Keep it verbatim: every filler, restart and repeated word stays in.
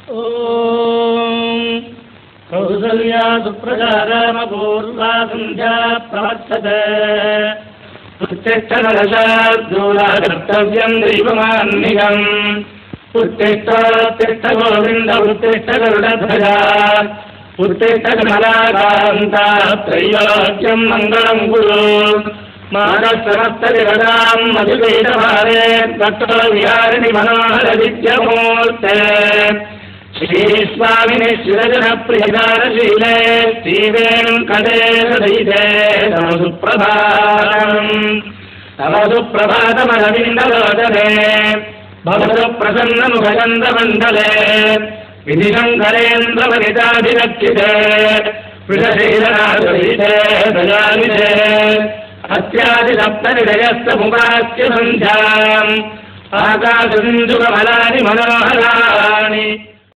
कौसल्या सुप्रजारामपूर्वा सन्ध्या प्रवर्तते उत्तिष्ठनरशार्दूला कर्तव्यम् दैवमान्निकम् उत्तिष्ठोत्तिष्ठ गोविन्द उत्तिष्ठ गरुडध्वजा उत्तिष्ठ कमलाकान्ता त्रैलोक्यम् मङ्गलम् कुरु मानसमस्तविरदाम् मधुवेदभारे तत्त्व विहारिणि मनोहरविद्यमूर्ते श्रीस्वामिनि शिरजनप्रियकारशीले श्रीवेङ्कटे हृदयिते तव सुप्रभातम् तव सुप्रभातमरविन्दलोचने भवतु प्रसन्नमुखचन्द्रमण्डले विधिशङ्करेन्द्रवनिताभिरक्षिते वृषशीलनादुहिते दयानिधे अत्यादिसप्तनिधयस्तमुपास्य सन्ध्याम् आकाशसिन्धुकमलानि मनोहराणि